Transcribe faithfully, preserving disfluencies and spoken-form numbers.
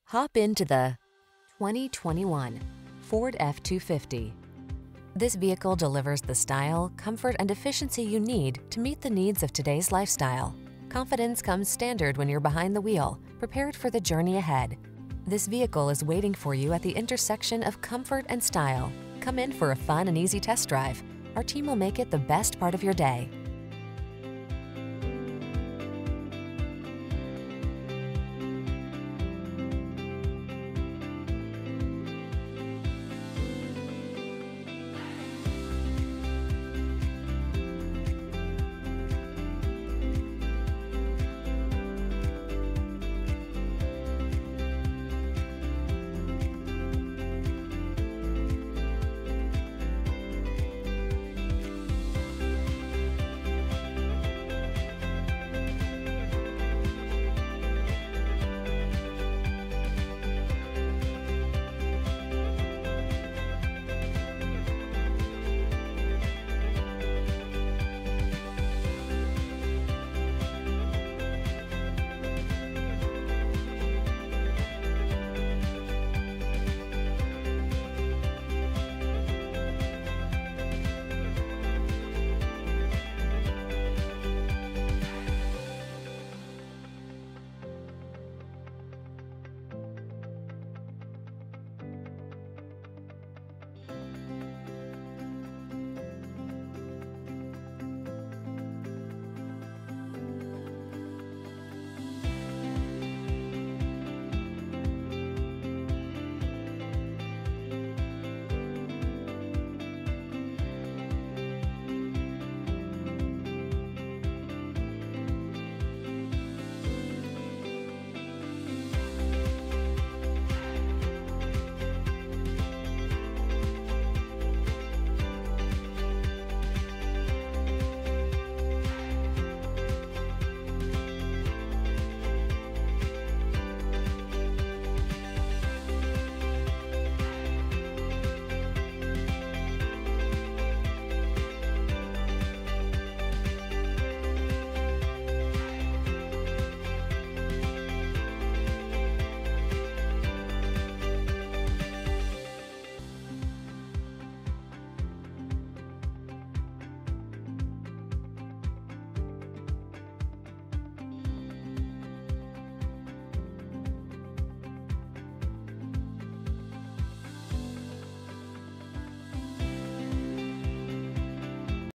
Hop into the twenty twenty-one Ford F two fifty. This vehicle delivers the style, comfort, and efficiency you need to meet the needs of today's lifestyle. Confidence comes standard when you're behind the wheel, prepared for the journey ahead. This vehicle is waiting for you at the intersection of comfort and style. Come in for a fun and easy test drive. Our team will make it the best part of your day.